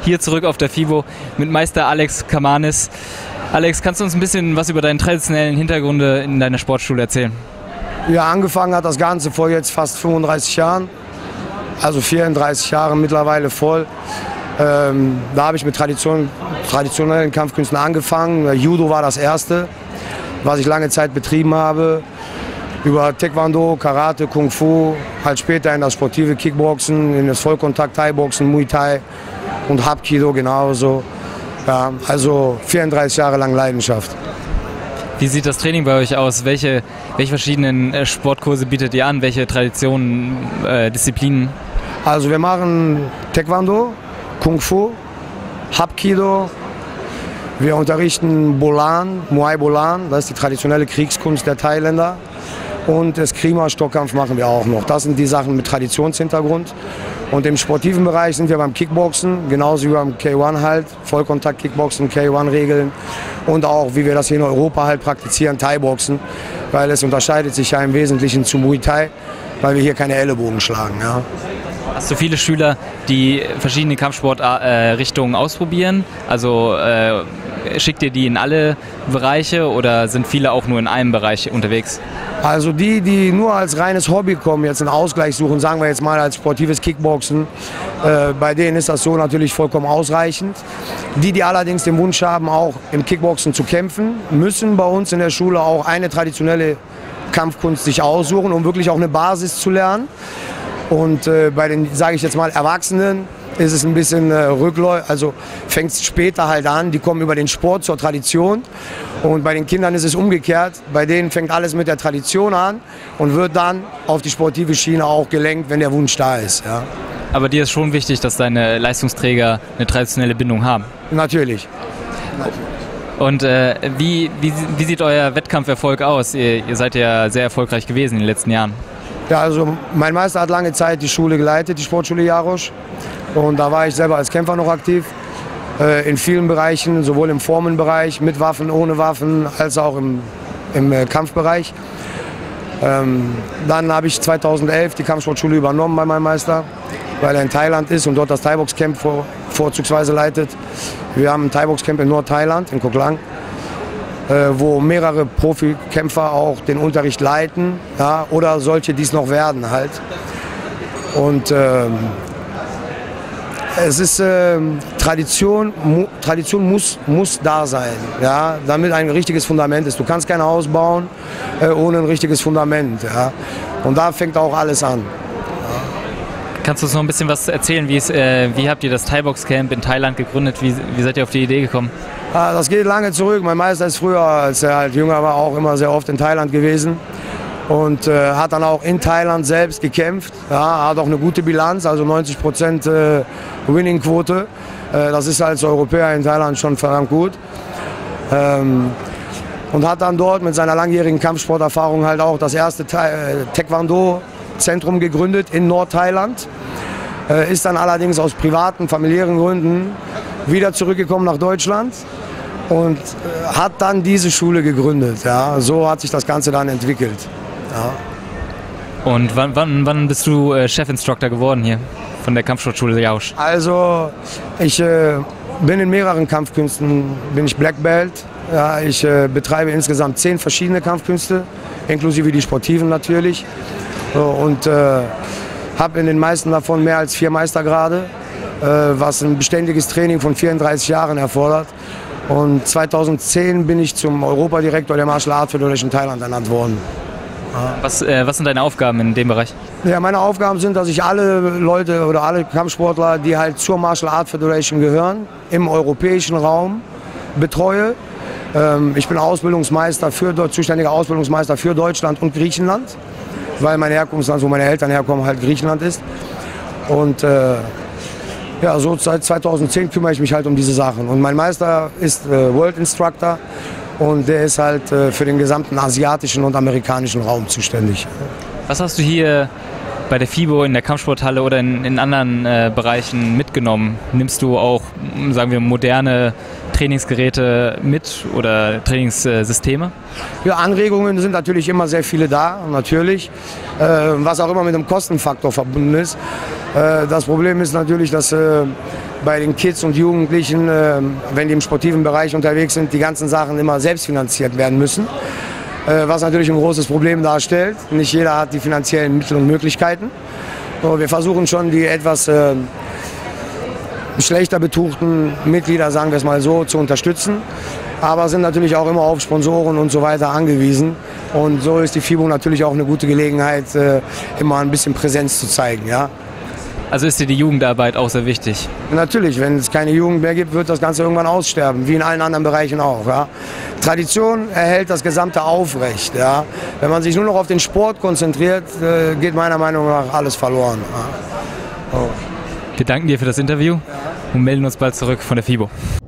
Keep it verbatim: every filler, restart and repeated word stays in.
hier zurück auf der FIBO mit Meister Alex Kamanis. Alex, kannst du uns ein bisschen was über deinen traditionellen Hintergrund in deiner Sportschule erzählen? Ja, angefangen hat das Ganze vor jetzt fast fünfunddreißig Jahren, also vierunddreißig Jahre mittlerweile voll. Ähm, da habe ich mit Tradition, traditionellen Kampfkünsten angefangen. Judo war das erste, was ich lange Zeit betrieben habe. Über Taekwondo, Karate, Kung Fu, halt später in das sportive Kickboxen, in das Vollkontakt Thai-Boxen, Muay Thai und Hapkido genauso. Ja, also vierunddreißig Jahre lang Leidenschaft. Wie sieht das Training bei euch aus? Welche, welche verschiedenen äh, Sportkurse bietet ihr an? Welche Traditionen, äh, Disziplinen? Also wir machen Taekwondo, Kung Fu, Hapkido. Wir unterrichten Bolan, Muay Bolan, das ist die traditionelle Kriegskunst der Thailänder. Und Eskrima, Stockkampf machen wir auch noch. Das sind die Sachen mit Traditionshintergrund. Und im sportiven Bereich sind wir beim Kickboxen, genauso wie beim K eins halt, Vollkontakt-Kickboxen, K eins-Regeln und auch, wie wir das hier in Europa halt praktizieren, Thai-Boxen, weil es unterscheidet sich ja im Wesentlichen zu Muay Thai, weil wir hier keine Ellenbogen schlagen. Ja. Hast du viele Schüler, die verschiedene Kampfsportrichtungen ausprobieren? Also äh, schickt ihr die in alle Bereiche oder sind viele auch nur in einem Bereich unterwegs? Also die, die nur als reines Hobby kommen, jetzt einen Ausgleich suchen, sagen wir jetzt mal als sportives Kickboxen, äh, bei denen ist das so natürlich vollkommen ausreichend. Die, die allerdings den Wunsch haben, auch im Kickboxen zu kämpfen, müssen bei uns in der Schule auch eine traditionelle Kampfkunst sich aussuchen, um wirklich auch eine Basis zu lernen. Und äh, bei den, sage ich jetzt mal, Erwachsenen ist es ein bisschen äh, rückläufig, also fängt es später halt an, die kommen über den Sport zur Tradition und bei den Kindern ist es umgekehrt, bei denen fängt alles mit der Tradition an und wird dann auf die sportive Schiene auch gelenkt, wenn der Wunsch da ist. Ja. Aber dir ist schon wichtig, dass deine Leistungsträger eine traditionelle Bindung haben? Natürlich. Und äh, wie, wie, wie sieht euer Wettkampferfolg aus? Ihr, ihr seid ja sehr erfolgreich gewesen in den letzten Jahren. Ja, also mein Meister hat lange Zeit die Schule geleitet, die Sportschule Jarosch. Und da war ich selber als Kämpfer noch aktiv. Äh, in vielen Bereichen, sowohl im Formenbereich, mit Waffen, ohne Waffen, als auch im, im äh, Kampfbereich. Ähm, dann habe ich zweitausendelf die Kampfsportschule übernommen bei meinem Meister, weil er in Thailand ist und dort das Thai-Box-Camp vor, vorzugsweise leitet. Wir haben ein Thai-Box-Camp in Nordthailand, in Koh Klang, äh, wo mehrere Profikämpfer auch den Unterricht leiten, ja, oder solche, die es noch werden halt. Und ähm, es ist äh, Tradition, mu, Tradition muss, muss da sein, ja, damit ein richtiges Fundament ist. Du kannst kein Haus bauen äh, ohne ein richtiges Fundament. Ja. Und da fängt auch alles an. Kannst du uns noch ein bisschen was erzählen? Wie, ist, äh, wie habt ihr das Thai-Box-Camp in Thailand gegründet? Wie, wie seid ihr auf die Idee gekommen? Ja, das geht lange zurück. Mein Meister ist früher, als er halt jünger war, auch immer sehr oft in Thailand gewesen. Und äh, hat dann auch in Thailand selbst gekämpft. Ja, hat auch eine gute Bilanz, also neunzig Prozent äh, Winning-Quote. Äh, das ist als Europäer in Thailand schon verdammt gut. Ähm, und hat dann dort mit seiner langjährigen Kampfsporterfahrung halt auch das erste äh, Taekwondo-Zentrum gegründet in Nordthailand. Äh, ist dann allerdings aus privaten, familiären Gründen wieder zurückgekommen nach Deutschland und äh, hat dann diese Schule gegründet. Ja. So hat sich das Ganze dann entwickelt. Ja. Und wann, wann, wann bist du äh, Chefinstructor geworden hier von der Kampfsportschule Jarosch? Also ich äh, bin in mehreren Kampfkünsten, bin ich Black Belt. Ja, ich äh, betreibe insgesamt zehn verschiedene Kampfkünste, inklusive die sportiven natürlich. So, und äh, habe in den meisten davon mehr als vier Meistergrade, äh, was ein beständiges Training von vierunddreißig Jahren erfordert. Und zweitausendzehn bin ich zum Europadirektor der Martial Arts Federation Thailand ernannt worden. Was, äh, was sind deine Aufgaben in dem Bereich? Ja, meine Aufgaben sind, dass ich alle Leute oder alle Kampfsportler, die halt zur Martial Arts Federation gehören, im europäischen Raum betreue. Ähm, ich bin Ausbildungsmeister für, zuständiger Ausbildungsmeister für Deutschland und Griechenland, weil mein Herkunftsland, wo meine Eltern herkommen, halt Griechenland ist. Und äh, ja, so seit zweitausendzehn kümmere ich mich halt um diese Sachen. Und mein Meister ist äh, World Instructor. Und der ist halt äh, für den gesamten asiatischen und amerikanischen Raum zuständig. Was hast du hier bei der FIBO in der Kampfsporthalle oder in, in anderen äh, Bereichen mitgenommen? Nimmst du auch, sagen wir, moderne Trainingsgeräte mit oder Trainingssysteme? Ja, Anregungen sind natürlich immer sehr viele da, natürlich. Äh, was auch immer mit einem Kostenfaktor verbunden ist. Äh, das Problem ist natürlich, dass äh, bei den Kids und Jugendlichen, äh, wenn die im sportiven Bereich unterwegs sind, die ganzen Sachen immer selbst finanziert werden müssen. Äh, was natürlich ein großes Problem darstellt. Nicht jeder hat die finanziellen Mittel und Möglichkeiten. So, wir versuchen schon die etwas äh, schlechter betuchten Mitglieder, sagen wir es mal so, zu unterstützen. Aber sind natürlich auch immer auf Sponsoren und so weiter angewiesen. Und so ist die FIBO natürlich auch eine gute Gelegenheit, äh, immer ein bisschen Präsenz zu zeigen. Ja? Also ist dir die Jugendarbeit auch sehr wichtig? Natürlich, wenn es keine Jugend mehr gibt, wird das Ganze irgendwann aussterben, wie in allen anderen Bereichen auch. Ja? Tradition erhält das Gesamte aufrecht. Ja? Wenn man sich nur noch auf den Sport konzentriert, äh, geht meiner Meinung nach alles verloren. Ja? Oh. Wir danken dir für das Interview und melden uns bald zurück von der FIBO.